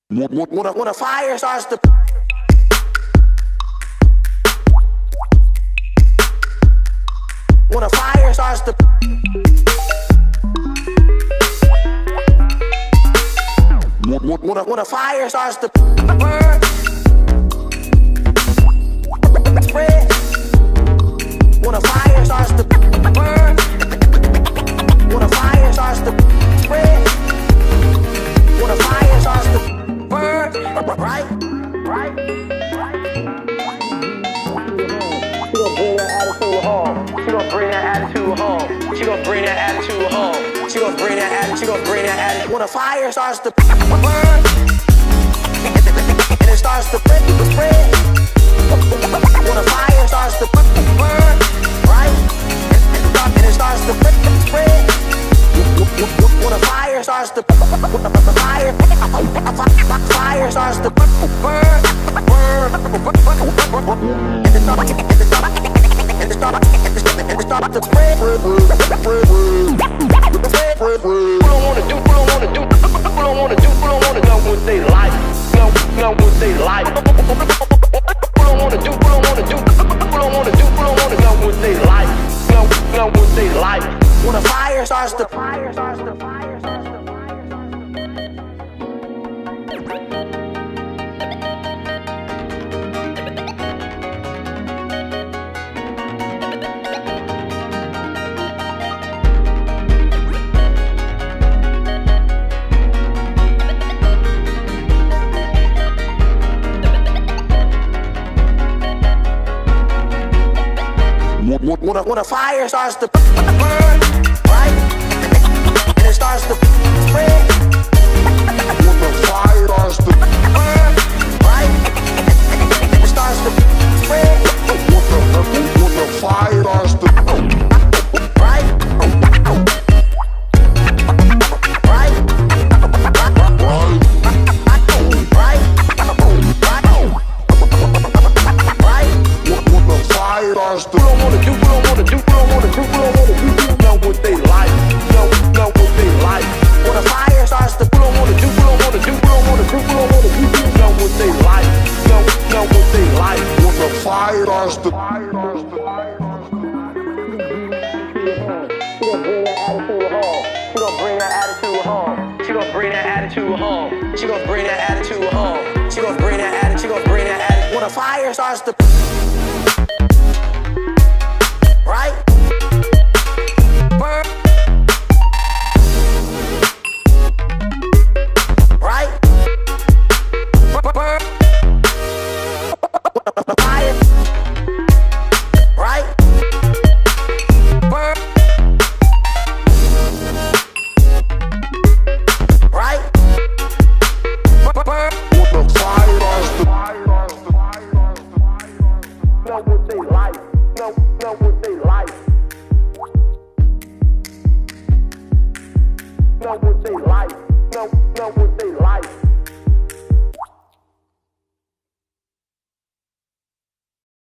When a fire starts to when a fire starts to when a fire starts to burn, spread. When a fire starts to burn, when a fire starts to spread, when a fire starts to burn, right? She gon' bring that attitude home. She gon' bring that attitude home. She gon' bring that attitude. She gon' bring that attitude. When a fire starts to burn, and it starts to spread. When a fire starts to burn, right? And it starts to spread. When a fire starts to fire starts to burn, and it starts to spread. Who don't wanna do? Who don't wanna do? Who don't wanna do? Who don't wanna know what they like? Know what they like. Who don't wanna do? Who don't wanna do? Who don't wanna do? Who don't wanna know what they like? Know what they like. When a fire starts to when a fire starts to burn, right? And it starts to spread. When the fire starts to burn, right? And it starts to spread. When the fire starts to right? When a fire starts to right? Burn. Right? Burn. Fire. Right? Burn. Right? Burn. When the fire starts to know what they like, know what they like, know what they like, know what